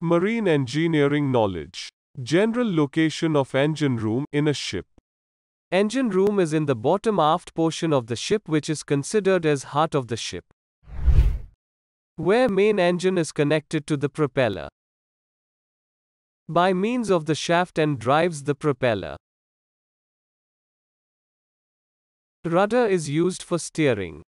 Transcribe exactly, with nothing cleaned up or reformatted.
Marine engineering knowledge. General location of engine room in a ship. Engine room is in the bottom aft portion of the ship, which is considered as heart of the ship, where main engine is connected to the propeller by means of the shaft and drives the propeller. Rudder is used for steering.